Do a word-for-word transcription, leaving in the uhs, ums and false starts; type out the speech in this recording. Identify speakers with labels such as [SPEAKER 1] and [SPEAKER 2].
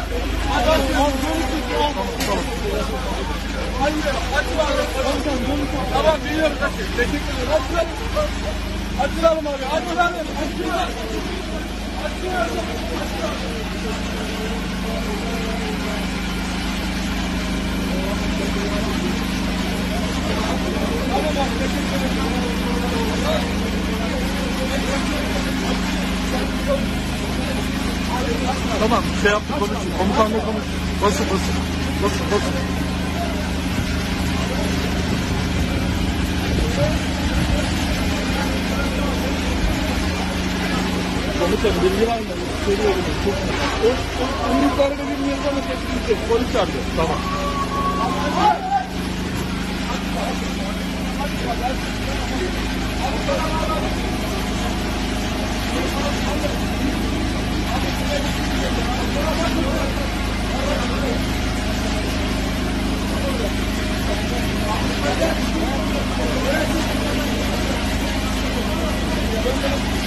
[SPEAKER 1] Tamam biliyorum. Teşekkür ederim. Açılalım abi. Açılalım. Açılalım.
[SPEAKER 2] Tamam, şey yaptık, konuşun. Komutanla konuş. Basın, basın. Basın, basın. Komutanım, bilgi var mı? Söylüyorum. O, o uyruklarını bilmiyoruz ama kesinlikle. Polis çağırdı. Tamam. Thank you.